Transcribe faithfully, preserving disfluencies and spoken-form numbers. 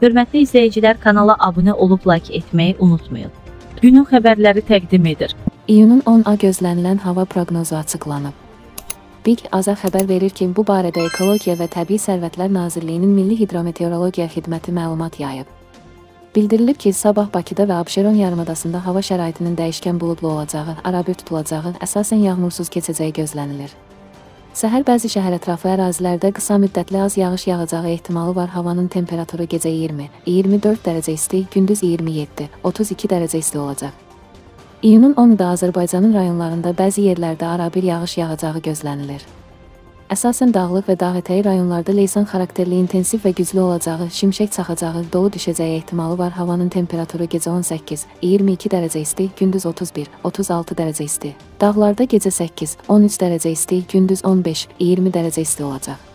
Hörmətli izləyicilər, kanala abunə olub like etməyi unutmayın. Günün xəbərləri təqdim edir. İyunun on-a gözlənilən hava proqnozu açıqlanıb. Big Aza xəbər verir ki, bu barədə Ekologiya və Təbii Sərvətlər Nazirliyinin Milli Hidrometeorologiya Xidməti məlumat yayıb. Bildirilib ki, sabah Bakıda və Abşeron yarımadasında hava şəraitinin dəyişkən buludlu olacağı, arabir tutulacağı, əsasən yağmursuz keçəcəyi gözlənilir. Səhər bəzi şəhərətrafı ərazilərdə qısa müddətli az yağış yağacağı ehtimalı var. Havanın temperaturu gecə iyirmi iyirmi dörd dərəcə isti, gündüz iyirmi yeddi otuz iki dərəcə isti olacaq. İyunun onunda Azərbaycanın rayonlarında bəzi yerlərdə arabir yağış yağacağı gözlənilir. Əsasən dağlıq və dağətəyi rayonlarda leysan xarakterli intensiv və güclü olacağı, şimşək çaxacağı, dolu düşəcəyi ehtimalı var. Havanın temperaturu gecə on səkkiz iyirmi iki dərəcə isti, gündüz otuz bir otuz altı dərəcə isti. Dağlarda gecə səkkiz on üç dərəcə isti, gündüz on beş iyirmi dərəcə isti olacaq.